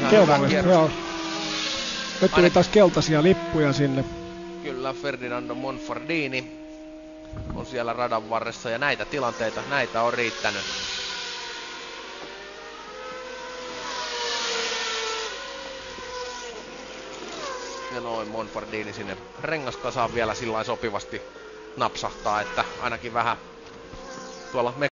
Keltainen, joo. Nyt tuli taas keltaisia lippuja sinne. Kyllä, Ferdinando Monfordini on siellä radan varressa ja näitä tilanteita, näitä on riittänyt. Ja noin Monfordini sinne rengaskasaan vielä sillain sopivasti napsahtaa, että ainakin vähän tuolla